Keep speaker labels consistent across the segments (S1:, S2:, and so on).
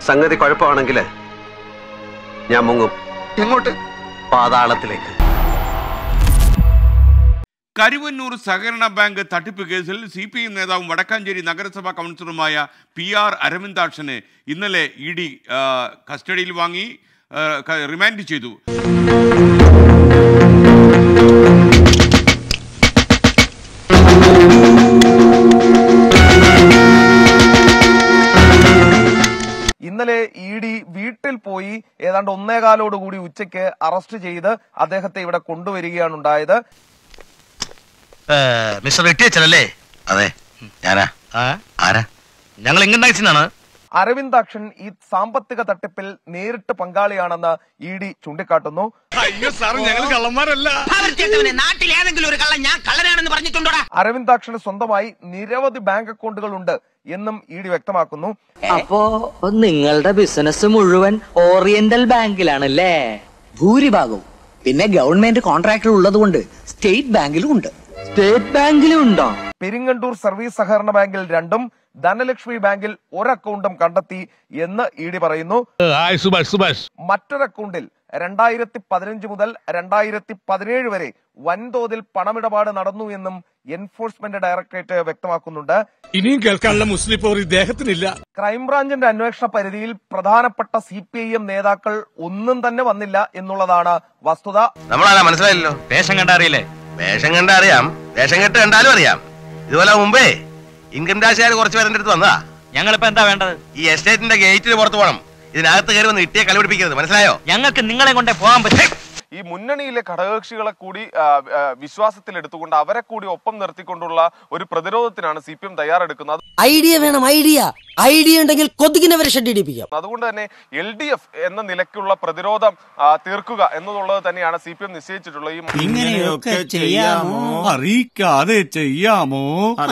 S1: സംഗതി കുഴപ്പമാണെങ്കിൽ ഞാൻ മുങ്ങും.
S2: എങ്ങോട്ട്?
S1: പാതാളത്തിലേക്ക്.
S3: കരുവന്നൂർ സഹകരണ ബാങ്ക് തട്ടിപ്പ് കേസിൽ CPM നേതാവും വടക്കാഞ്ചേരി നഗരസഭാ കൗൺസിലറുമായ PR അരവിന്ദാക്ഷനെ ഇന്നലെ ED കസ്റ്റഡിയിൽ വാങ്ങി റിമാൻഡ് ചെയ്തു.
S4: ഇന്നലെ ED വീട്ടിൽ പോയി ഏതാണ്ട് 1:15 ഉച്ചയ്ക്ക് അറസ്റ്റ് ചെയ്ത് അദ്ദേഹത്തെ ഇവിടെ കൊണ്ടുവരികയാണ് ഉണ്ടായത്.
S5: മിസ്റ്റർ വെട്ടിയച്ചല്ലേ? അതെ, ഞാനാ. ആരാ? ഞങ്ങൾ ഇങ്ങോട്ടാണ്.
S4: അരവിന്ദാക്ഷൻ ഈ സാമ്പത്തിക തട്ടിപ്പിൽ നേരിട്ട് പങ്കാളിയാണെന്ന് ED ചൂണ്ടിക്കാട്ടുന്നു. അരവിന്ദാക്ഷന് സ്വന്തമായി നിരവധി ബാങ്ക് അക്കൗണ്ടുകൾ ഉണ്ട് എന്നും ED വ്യക്തമാക്കുന്നു.
S6: അപ്പോ നിങ്ങളുടെ ബിസിനസ് മുഴുവൻ ഓറിയന്റൽ ബാങ്കിലാണല്ലേ? ഭൂരിഭാഗവും. പിന്നെ ഗവൺമെന്റ് കോൺട്രാക്ടർ ഉള്ളതുകൊണ്ട് സ്റ്റേറ്റ് ബാങ്കിലും ഉണ്ട്. സ്റ്റേറ്റ് ബാങ്കിലും ഉണ്ടോ?
S4: പെരിങ്ങണ്ടൂർ സർവീസ് സഹകരണ ബാങ്കിൽ 2ഉം ധനലക്ഷ്മി ബാങ്കിൽ 1 അക്കൗണ്ടും കണ്ടെത്തി എന്ന് ED പറയുന്നു. മറ്റൊരു അക്കൗണ്ടിൽ 2015 മുതൽ 2017 വരെ വൻതോതിൽ പണമിടപാട് നടന്നു എന്നും എൻഫോഴ്സ്മെന്റ് ഡയറക്ടറേറ്റ് വ്യക്തമാക്കുന്നുണ്ട്.
S7: ഇനിയും കേൾക്കാനുള്ള മുസ്ലിം പോർ ഇദ്ദേഹത്തിനില്ല.
S4: ക്രൈംബ്രാഞ്ചിന്റെ അന്വേഷണ പരിധിയിൽ പ്രധാനപ്പെട്ട CPIM നേതാക്കൾ ഒന്നും തന്നെ വന്നില്ല എന്നുള്ളതാണ് വസ്തുത.
S5: നമ്മളാ മനസ്സിലായില്ലോ. വേഷം കണ്ടറിയില്ലേ? വേഷം കണ്ടറിയാം, വേഷം കെട്ട് കണ്ടാലും അറിയാം. ഇതുപോലെ മുമ്പേ ഇൻകം ടാക്സുകാർ കുറച്ച് പേരുടെ അടുത്ത് വന്നതാ. ഞങ്ങളിപ്പോ എന്താ വേണ്ടത്? ഈ എസ്റ്റേറ്റിന്റെ ഗേറ്റിന് പുറത്ത് പോകണം. ഇതിനകത്ത് കയറി വന്ന് ഇട്ടിയെ കളി പിടിപ്പിക്കരുത്, മനസ്സിലായോ? ഞങ്ങൾക്ക് നിങ്ങളെ കൊണ്ടേ പോകാൻ പറ്റും.
S4: ഈ മുന്നണിയിലെ ഘടകകക്ഷികളെ കൂടി വിശ്വാസത്തിലെടുത്തുകൊണ്ട് അവരെ കൂടി ഒപ്പം നിർത്തിക്കൊണ്ടുള്ള ഒരു പ്രതിരോധത്തിനാണ് CPM തയ്യാറെടുക്കുന്നത്.
S8: ഐഡിയ വേണം, ഐഡിയ ഉണ്ടെങ്കിൽ കൊതുകിനെ വരെ ഷെഡിടിപ്പിക്കാം.
S4: അതുകൊണ്ട് തന്നെ LDF എന്ന നിലയ്ക്കുള്ള പ്രതിരോധം തീർക്കുക എന്നുള്ളത് തന്നെയാണ് CPM നിശ്ചയിച്ചിട്ടുള്ളത്.
S7: ഇങ്ങനെയൊക്കെ ചെയ്യാമോ? അറിയിക്കാതെ ചെയ്യാമോ?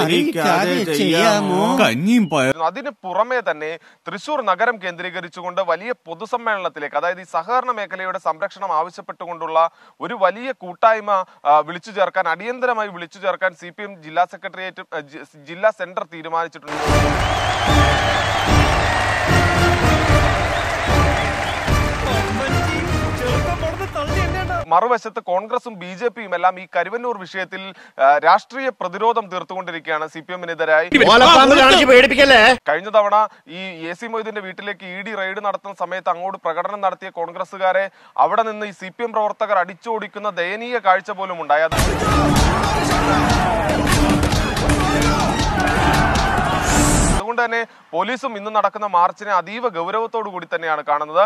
S7: കഞ്ഞിയും പയറും.
S4: അതിന് പുറമെ തന്നെ തൃശൂർ നഗരം കേന്ദ്രീകരിച്ചുകൊണ്ട് വലിയ പൊതുസമ്മേളനത്തിലേക്ക്, അതായത് ഈ സഹകരണ മേഖലയുടെ സംരക്ഷണം ആവശ്യപ്പെട്ടുകൊണ്ടുള്ള ഒരു വലിയ കൂട്ടായ്മ വിളിച്ചു ചേർക്കാൻ, അടിയന്തരമായി വിളിച്ചു ചേർക്കാൻ CPM ജില്ലാ സെക്രട്ടേറിയറ്റ് ജില്ലാ സെന്റർ തീരുമാനിച്ചിട്ടുണ്ട്. മറുവശത്ത് കോൺഗ്രസും BJPയും എല്ലാം ഈ കരുവന്നൂർ വിഷയത്തിൽ രാഷ്ട്രീയ പ്രതിരോധം തീർത്തുകൊണ്ടിരിക്കുകയാണ് CPMനെതിരായി. കഴിഞ്ഞ തവണ ഈ AC മൊയ്തീന്റെ വീട്ടിലേക്ക് ED റെയ്ഡ് നടത്തുന്ന സമയത്ത് അങ്ങോട്ട് പ്രകടനം നടത്തിയ കോൺഗ്രസുകാരെ അവിടെ നിന്ന് ഈ CPM പ്രവർത്തകർ അടിച്ചോടിക്കുന്ന ദയനീയ കാഴ്ച പോലും ഉണ്ടായി. അതുകൊണ്ട് തന്നെ പോലീസും ഇന്ന് നടക്കുന്ന മാർച്ചിനെ അതീവ ഗൗരവത്തോടു കൂടി തന്നെയാണ് കാണുന്നത്.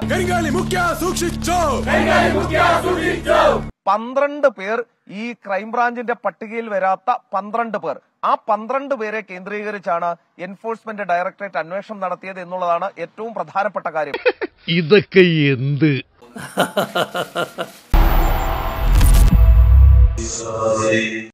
S4: 12 പേർ, ഈ ക്രൈംബ്രാഞ്ചിന്റെ പട്ടികയിൽ വരാത്ത 12 പേർ, ആ 12 പേരെ കേന്ദ്രീകരിച്ചാണ് എൻഫോഴ്സ്മെന്റ് ഡയറക്ടറേറ്റ് അന്വേഷണം നടത്തിയത് എന്നുള്ളതാണ് ഏറ്റവും പ്രധാനപ്പെട്ട കാര്യം.
S7: ഇതൊക്കെ എന്ത്